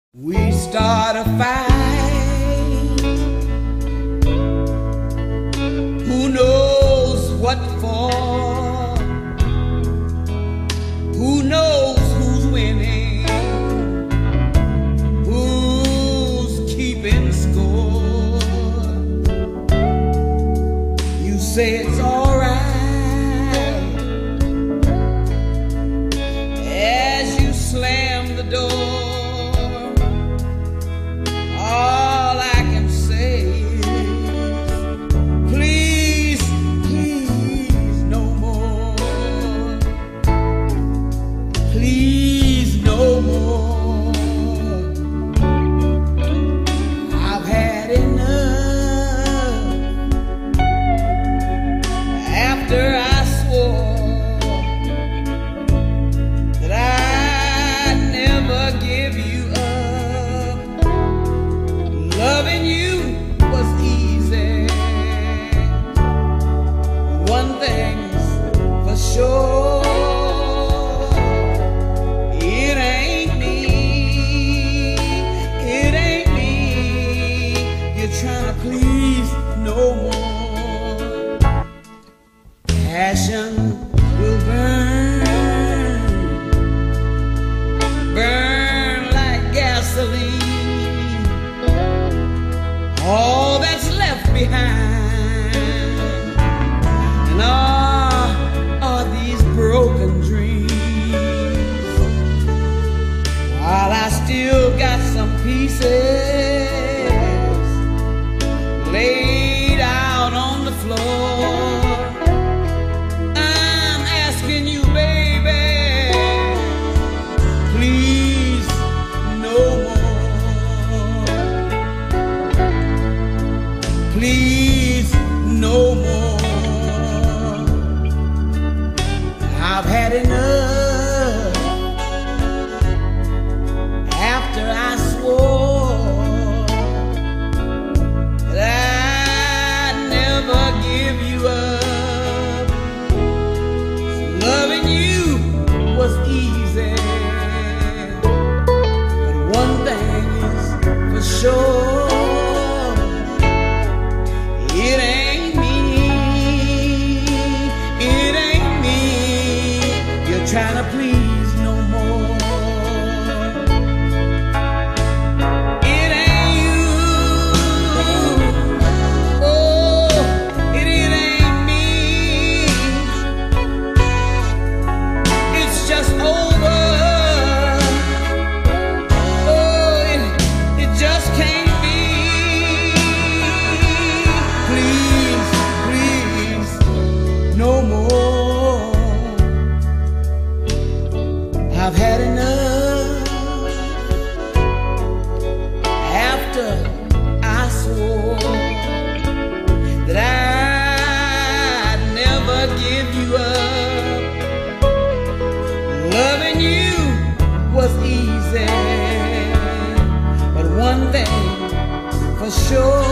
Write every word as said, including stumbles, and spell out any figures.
We start a fight, who knows what for, who knows who's winning, who's keeping score. You say it's all right as you slam the door. Please no more. I've had enough. After I swore that I'd never give you up, loving you was easy. One thing's for sure. Trying to please no more. Passion will burn, burn like gasoline. All that's left behind, and all are these broken dreams. While I still got some pieces laid out on the floor, I'm asking you, baby, please no more. Please no more. I've had enough. After I swore give you up, loving you was easy, but one thing is for sure, it ain't me, it ain't me you're trying to please no more. I've had enough. After I swore that I'd never give you up, loving you was easy, but one thing for sure.